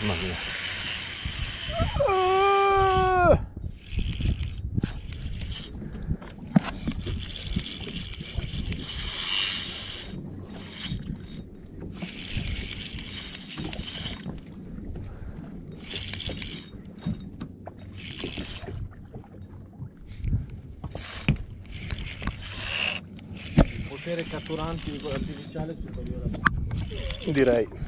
Mamma mia. Il potere catturante artificiale superiore. Direi.